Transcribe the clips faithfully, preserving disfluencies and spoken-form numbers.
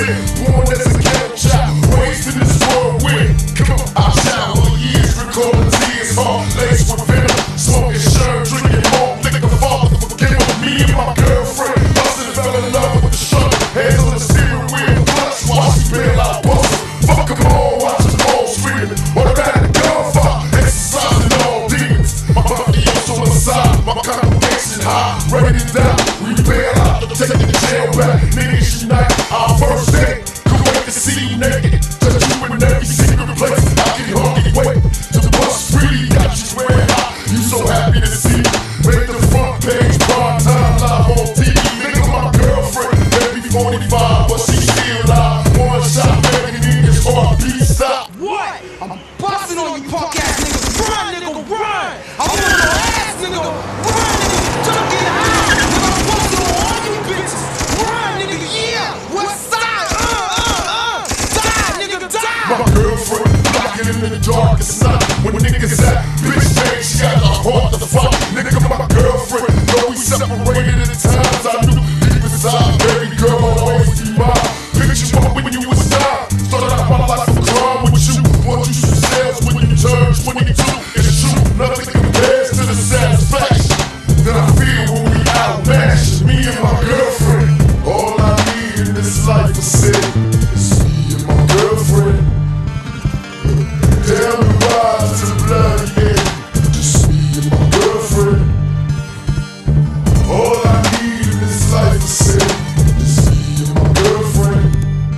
sick, born as a ghetto child, raised in this world with. Come on, I shower years, recalling tears, heart laced with venom, smoking shirt, drinking home, liquor, father, forgive me and my girlfriend. Bustin' fell in love with the struggle, hands on the steering wheel, clutch, watch me bail out, bustin'. Fuck 'em all, watch them all screaming. Automatic gunfire, exercising all demons. My body on the side, my congregation high, ready to die. We bail out, take the jail back. Niggas unite, our first day. Couldn't wait to see you naked. Touch you in every secret place. I can hardly wait to bust free. Got you swearing high, you so happy to see me. Make the front page, prime time, live on T V. Nigga, my girlfriend, baby forty-five, but she still alive. One shot, baby, niggas heartbeat stop. What? I'm busting on you punk ass niggas. Run, nigga, run! I want no ass, nigga. Run, nigga, junkie high. Nigga, I'm busting on all you bitches. Run, nigga, yeah. West side, uh, uh, uh. Die, nigga, die. My girlfriend, blocking in the darkest night. When niggas at bitch man, she got a heart to fight. Nigga, my girlfriend, though we separated at times, I knew deep inside, baby girl, I'll always be mine. Picture you when you was down. Started out my life of crime with you. Bought you some sales when you turned twenty-two. It's true, nothing compares to the satisfaction that I feel when we outmatch. Me and my girlfriend, all I need in this life is sin. It's me and my girlfriend. Down the ride to the bloody end. Just me and my girlfriend. All I need in this life is sin. It's me and my girlfriend.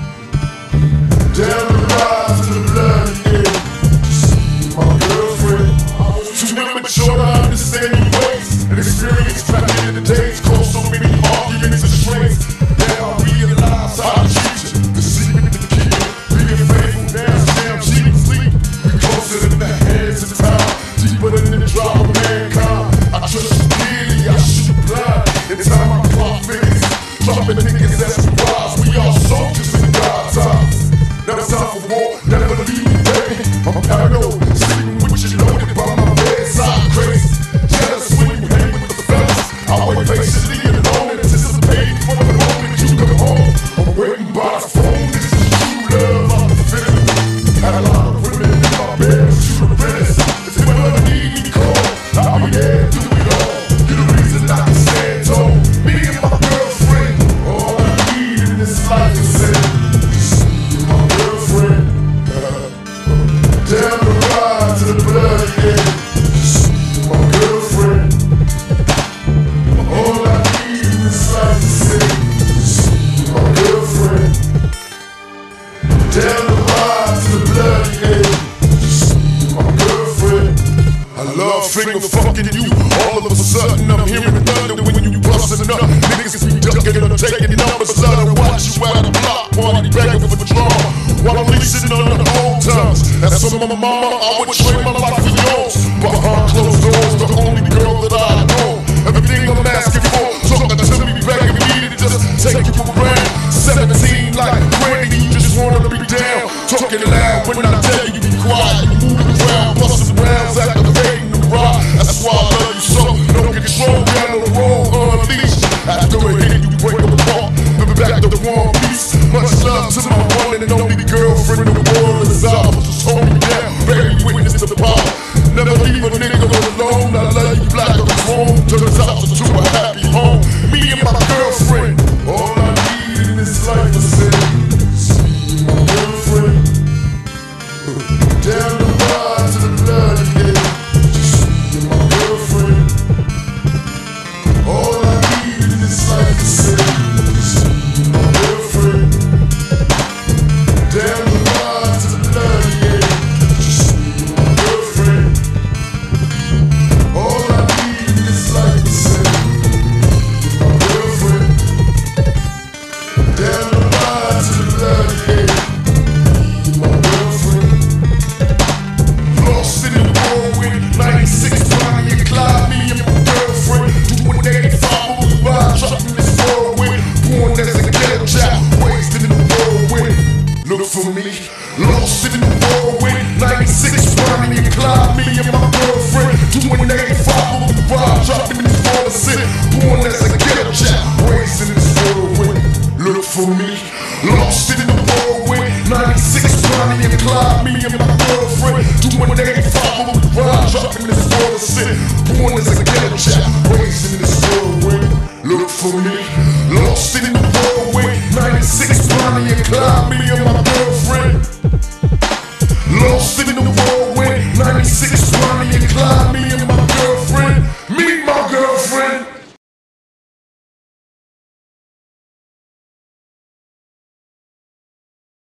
Down the ride to the bloody end. Just me and my girlfriend. Too immature to understand your ways and experience back in the days. Caused so many arguments and strains. Now I realize how I treat you. Deceiving the key, being faithful. Now damn cheating, sleep. We closer than the hands of time, deeper than the drama of mankind. I trust you dearly, I shoot blind. In time I clock figures, dropping niggas as we rise. We all soldiers in God's eyes. Never time for war, never leave me, baby. I'm paranoid, sleeping with you loaded by my bedside. Crazy, jealous when you hang with the fellas. I wait patiently and alone, anticipating for the moment you come home. I'm waiting by the phone, this is true love, I'm feeling. Had a lot of women in my bed, but you the realest. If you ever need me, call, I'll be there, do it all. You're the reason I can stand tall. Me and my girlfriend, all I need in this life is sin. Down the ride to the bloody end. Just me and my girlfriend. All I need in this life is sin. Just me and my girlfriend. Down the ride to the bloody end. Just me and my girlfriend. I love finger fucking you. All of a sudden I'm hearing thunder when you bustin' up. Niggas be ducking or taking numbers. Let her watch you at a block party begging for drama. While I'm leasing on the old times. That's some of my mama, I would trade my life for yours. Behind closed doors, the only girl that I know. Everything I'm asking for, talking to me, begging me to just take you around. Seventeen like Brandy, you just wanna be down. Talking loud when I tell you to be quiet. You moving around, busting rounds, activating the ride. That's why I love you so. No control, down on the road, unleashed. After a hit, you break apart. Moving back to one piece. Much love to my one and only girlfriend in the world is out. Just hold me down, baby, witness the power. Never leave a nigga alone. I love you black on the phone. Turns out to a happy home. Me and my girlfriend. All I need in this life is sin. It's me and my girlfriend. Down the ride to the bloody end. Just me and my girlfriend. All I need in this life is sin. It's me and my girlfriend. Down the ride to the bloody end. Just me and my girlfriend. All I need in this life is sin. Me and my girlfriend. Down the ride to the bloody end. Me and my girlfriend. Lost in the whirlwind, ninety-six Bonnie and Clyde. Me and my girlfriend. Doing eighty-five on the ride, dropping this whirlwind. Born as a ghetto child, raised in the whirlwind. Look for me, lost in the whirlwind. ninety-six Bonnie and Clyde. Me and my girlfriend. Doing eighty-five on the ride, dropping this whirlwind. Born as a ghetto child, raised in this whirlwind. Look for me, lost in the Bonnie and Clyde, me and my girlfriend. Doing eighty-five on the ride, dropping this world of sin. Born as a ghetto chap, raised in this whirlwind. Look for me, lost in the whirlwind. ninety-six, Bonnie and Clyde, me and my girlfriend. Lost in the whirlwind, ninety-six, Bonnie and Clyde, me